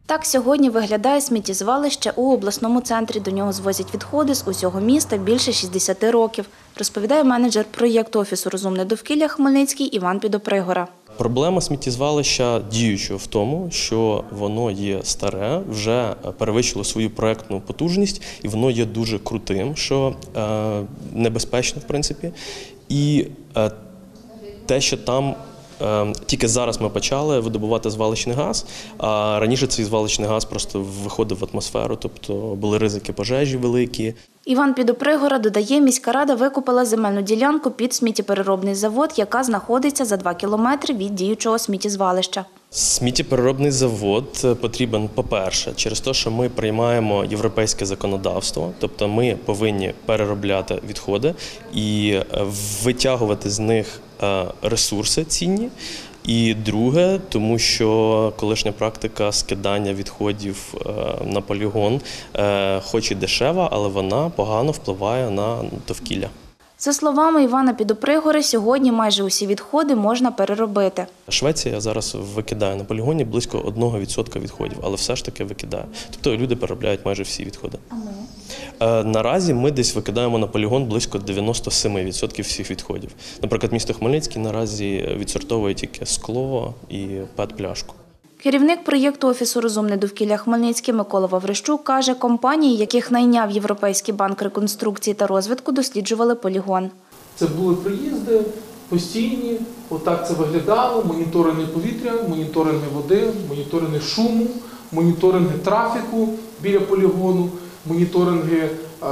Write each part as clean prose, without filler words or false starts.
Так сьогодні виглядає сміттєзвалище у обласному центрі. До нього звозять відходи з усього міста більше 60 років, розповідає менеджер проєкту Офісу «Розумне довкілля» Хмельницький Іван Підопригора. Проблема сміттєзвалища діючого в тому, що воно є старе, вже перевищило свою проєктну потужність і воно є дуже крутим, що небезпечно в принципі. І те, що там тільки зараз ми почали видобувати звалищний газ, а раніше цей звалищний газ просто виходив в атмосферу, тобто були ризики пожежі великі. Іван Підопригора додає, міська рада викупила земельну ділянку під сміттєпереробний завод, яка знаходиться за 2 кілометри від діючого сміттєзвалища. Сміттєпереробний завод потрібен, по-перше, через те, що ми приймаємо європейське законодавство, тобто ми повинні переробляти відходи і витягувати з них ресурси цінні. І друге, тому що колишня практика скидання відходів на полігон, хоч і дешева, але вона погано впливає на довкілля. За словами Івана Підопригори, сьогодні майже усі відходи можна переробити. Швеція зараз викидає на полігоні близько 1% відходів, але все ж таки викидає. Тобто люди переробляють майже всі відходи. А ми? Наразі ми десь викидаємо на полігон близько 97% всіх відходів. Наприклад, місто Хмельницький наразі відсортовує тільки скло і ПЕТ-пляшку. Керівник проєкту Офісу «Розумне довкілля» Хмельницький Микола Ваврищук каже, компанії, яких найняв Європейський банк реконструкції та розвитку, досліджували полігон. Це були приїзди постійні, отак це виглядало, моніторинги повітря, моніторинги води, моніторинги шуму, моніторинги трафіку біля полігону, моніторинги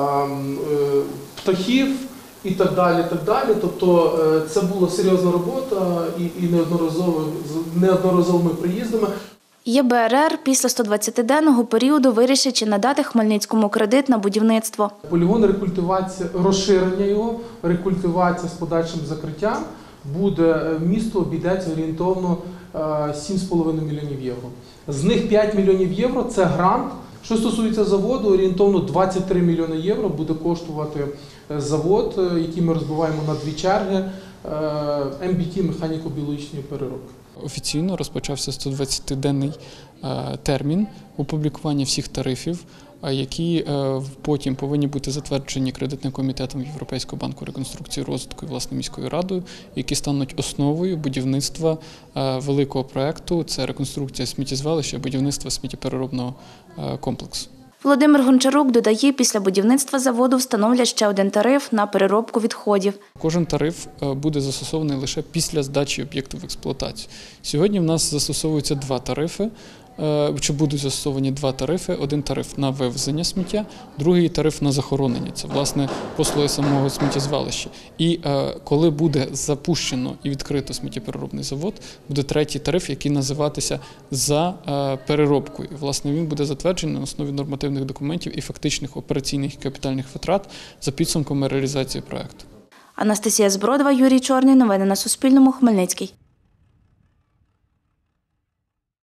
птахів і так далі, так далі. Тобто це була серйозна робота і неодноразовими приїздами. ЄБРР після 120-денного періоду вирішить, чи надати Хмельницькому кредит на будівництво. Полігон рекультивація, розширення його, рекультивація з подальшим закриттям буде місту обійдеться орієнтовно 7,5 мільйонів євро. З них 5 мільйонів євро – це грант. Що стосується заводу, орієнтовно 23 мільйони євро буде коштувати завод, який ми розбиваємо на 2 черги, МБТ механіко-біологічної переробки. Офіційно розпочався 120-денний термін опублікування всіх тарифів, які потім повинні бути затверджені кредитним комітетом Європейського банку реконструкції і розвитку і, власне, міською радою, які стануть основою будівництва великого проєкту – це реконструкція сміттєзвалища, будівництво сміттєпереробного комплексу. Володимир Гончарук додає, після будівництва заводу встановлять ще один тариф на переробку відходів. Кожен тариф буде застосований лише після здачі об'єкту в експлуатацію. Сьогодні в нас застосовуються 2 тарифи, чи будуть застосовані 2 тарифи. Один тариф на вивезення сміття, другий тариф на захоронення. Це, власне, послуги самого сміттєзвалища. І коли буде запущено і відкрито сміттєпереробний завод, буде третій тариф, який називатися «за переробкою». Власне, він буде затверджений на основі нормативних документів і фактичних операційних і капітальних витрат за підсумками реалізації проєкту. Анастасія Збродова, Юрій Чорний. Новини на Суспільному. Хмельницький.